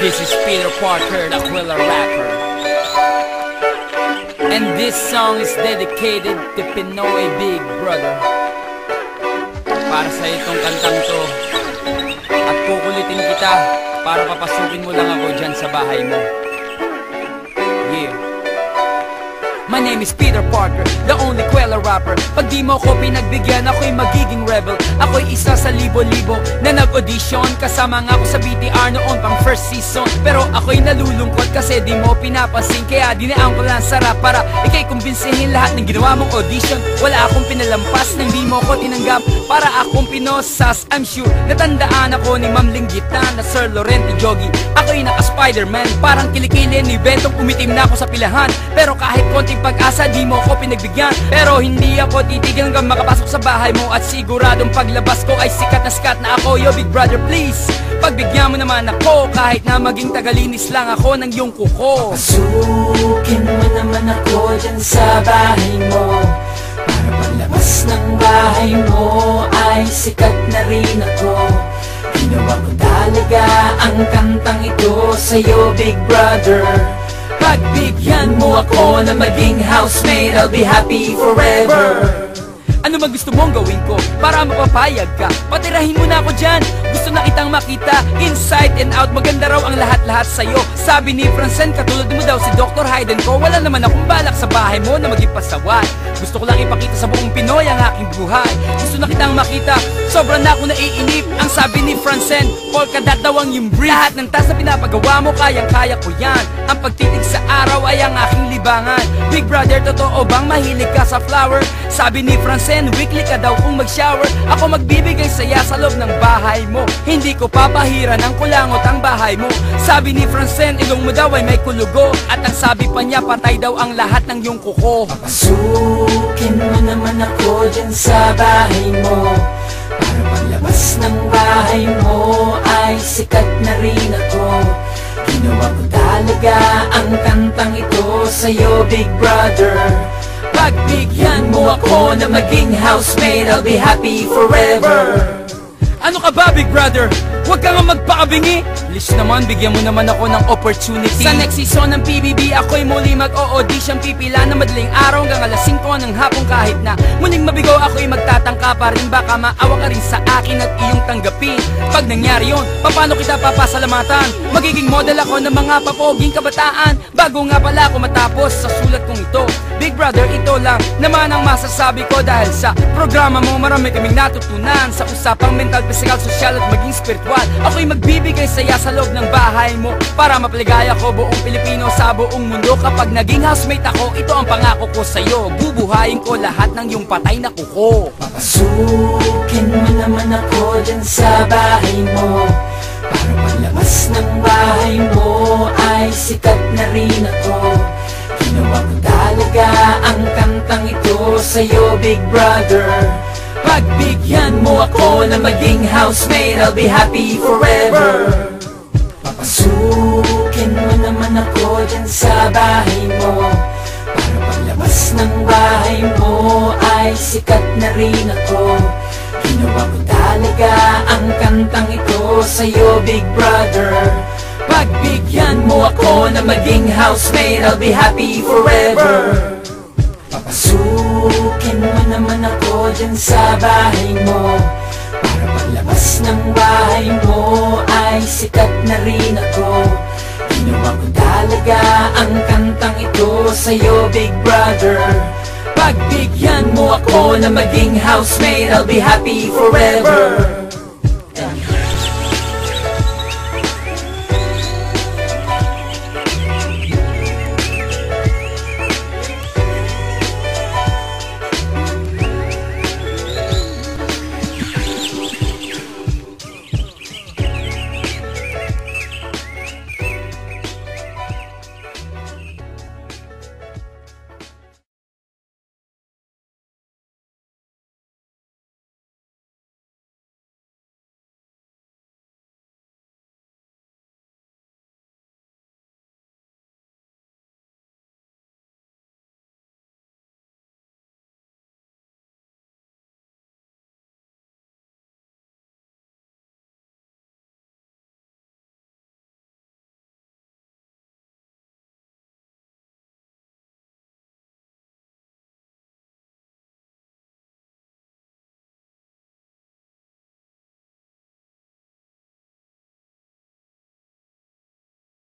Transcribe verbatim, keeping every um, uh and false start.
This is Peter Pharker, the Quiller rapper. And this song is dedicated to Pinoy big brother. Para sa itong kantang to, at kukulitin kita para papasukin mo lang ako dyan sa bahay mo. Yeah. My name is Peter Pharker, the only Quiller rapper. Pag di mo ko pinagbigyan, ako'y magiging rebel. Ako'y isa sa libo-libo na nag-audition. Kasama nga ako sa B T R noon pang first season. Pero ako'y nalulungkot kasi di mo pinapansin. Kaya dinaan ko lang sarap para ikay kumbinsihin lahat ng ginawa mong audition. Wala akong pinalampas nang di mo ko tinanggap. Para akong pinosas, I'm sure natandaan ako ni Ma'am Linggitan na Sir Laurenti Jogi. Ako'y naka-Spider-Man, parang kilikili ni Bentong umitim na ako sa pilahan. Pero kahit konting pag-asa di mo ko pinagbigyan. Pero hindi ako titigil hanggang makapasok sa bahay mo. At siguradong paglabas ko ay sikat na sikat na ako. Yo big brother please, pagbigyan mo naman ako. Kahit na maging tagalinis lang ako ng iyong kuko. Papasukin mo naman ako dyan sa bahay mo. Para paglabas ng bahay mo ay sikat na rin ako. Ginawa ko talaga ang kantang ito sa'yo big brother. Pagbigyan mo ako na maging housemate, I'll be happy forever. Ano man gusto mong gawin ko para mapapayag ka? Patirahin mo na ako dyan. Gusto na kitang makita inside and out. Maganda raw ang lahat-lahat sa'yo. Sabi ni Francen, katulad mo daw si Doctor Hayden ko. Wala naman akong balak sa bahay mo na maging pasaway. Gusto ko lang ipakita sa buong Pinoy ang aking buhay. Gusto na kitang makita, sobrang na ako naiinip. Ang sabi ni Francen, polka dot daw ang yung brief. Lahat ng task na pinapagawa mo, kayang-kaya ko yan. Ang pagtitig sa araw ay ang aking libangan. Big brother, totoo bang mahilig ka sa flower? Sabi ni Francen, weekly ka daw kung mag-shower. Ako magbibigay saya sa loob ng bahay mo. Hindi ko papahiran ang kulangot ang bahay mo. Sabi ni Francen, ilong mo daw ay may kulugo. At ang sabi pa niya, patay daw ang lahat ng iyong kuko. Papasukin mo naman ako dyan sa bahay mo. Para paglabas ng bahay mo ay sikat na rin ako. Ginawa ko talaga ang kantang ito sa'yo big brother. Pagbigyan mo ako na maging housemate, I'll be happy forever. Ano ka ba big brother? Huwag ka nga magpakabingi. Please naman, bigyan mo naman ako ng opportunity. Sa next season ng P B B, ako'y muli mag-o-audition. Pipila na madaling araw hanggang alas singko ng hapon. Kahit na muling mabigo, ako'y magtatangka pa rin. Baka maawa ka rin sa akin at iyong tanggapin. Pag nangyari yun, paano kita papasalamatan? Magiging model ako ng mga papoging kabataan. Bago nga pala ako matapos sa sulat kong ito. Big brother, ito lang naman ang masasabi ko. Dahil sa programa mo, marami kaming natutunan. Sa usapang mental, physical, social at maging spiritual. Ako'y magbibigay saya sa loob ng bahay mo para mapaligaya ko buong Pilipino sa buong mundo. Kapag naging housemate ako, ito ang pangako ko sa'yo. Bubuhayin ko lahat ng iyong patay na kuko. Papasukin mo naman ako dyan sa bahay mo. Para paglabas ng bahay mo ay sikat na rin ako. Ginawa ko talaga ang kantang ito sa'yo big brother. Pagbigyan mo ako na maging housemate, I'll be happy forever. Papasukin mo naman ako dyan sa bahay mo. Para paglabas ng bahay mo ay sikat na rin ako. Ginawa ko talaga ang kantang ito sa'yo big brother. Pagbigyan mo ako na maging housemate, I'll be happy forever. Papasukin mo naman ako dyan sa bahay mo. Para paglabas ng bahay mo ay sikat na rin ako. Ginawa ko talaga ang kantang ito sa'yo big brother. Pagbigyan mo ako na maging housemate, I'll be happy forever.